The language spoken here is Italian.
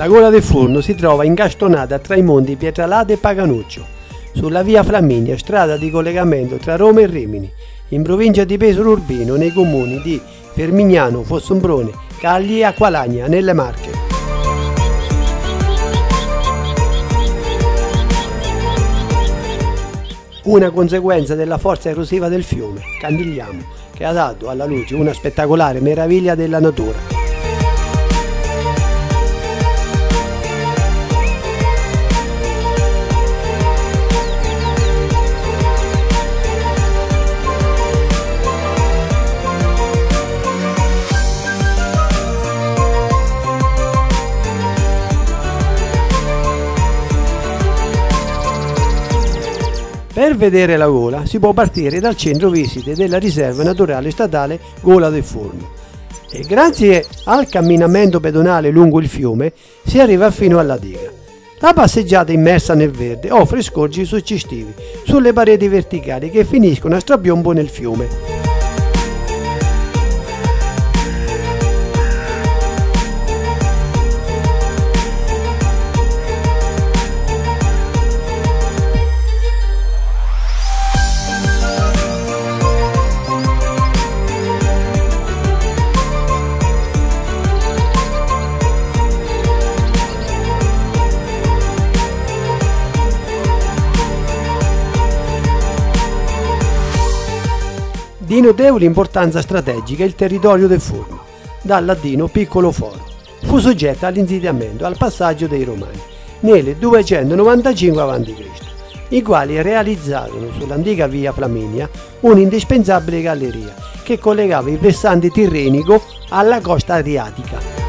La Gola del Forno si trova incastonata tra i monti Pietralata e Paganuccio, sulla via Flaminia, strada di collegamento tra Roma e Rimini, in provincia di Pesaro Urbino, nei comuni di Fermignano, Fossombrone, Cagli e Acqualagna, nelle Marche. Una conseguenza della forza erosiva del fiume Candigliamo, che ha dato alla luce una spettacolare meraviglia della natura. Per vedere la Gola si può partire dal centro visite della riserva naturale statale Gola del Forno e grazie al camminamento pedonale lungo il fiume si arriva fino alla diga. La passeggiata immersa nel verde offre scorgi suggestivi sulle pareti verticali che finiscono a strapiombo nel fiume. Di notevole importanza strategica il territorio del Forno, dal latino piccolo foro. Fu soggetto all'insediamento al passaggio dei Romani nel 295 a.C., i quali realizzarono sull'antica via Flaminia un'indispensabile galleria che collegava il versante tirrenico alla costa adriatica.